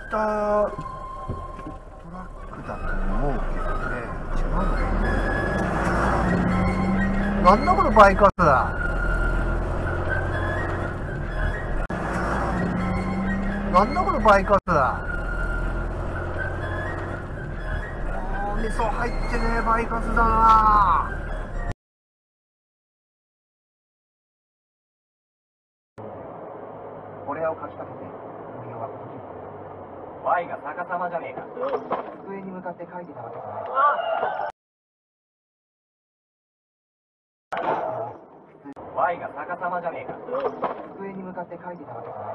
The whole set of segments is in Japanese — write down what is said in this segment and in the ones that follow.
トラックだと思うけどね。違うのかな。なんだこのバイカス。なんだこのバイカス。味噌入ってねえバイカスだな。これをかきかけて森尾はこの日も Y が逆さまじゃねえか。 机に向かって書いてたわけじゃない。 Y が逆さまじゃねえか。 机に向かって書いてたわけじゃない。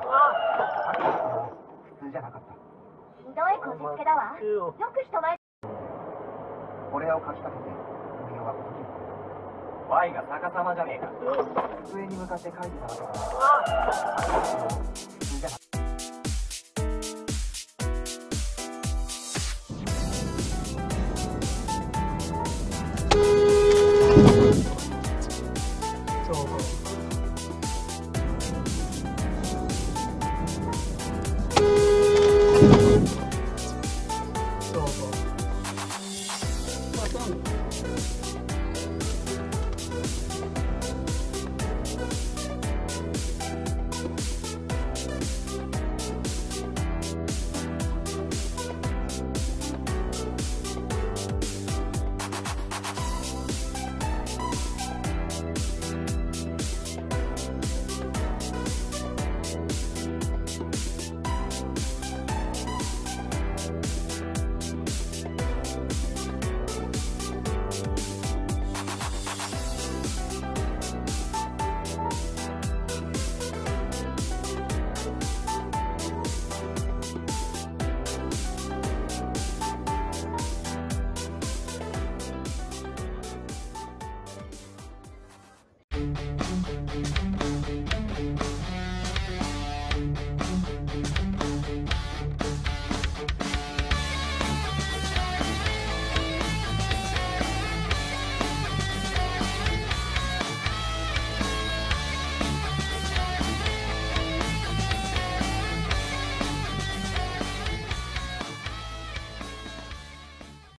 普通じゃなかった。 ひどいこじつけだわ。よく人前。 これをかきかけて森尾はこの日も Y が逆さまじゃねえか。 机に向かって書いてたわけじゃない。普通じゃなかった。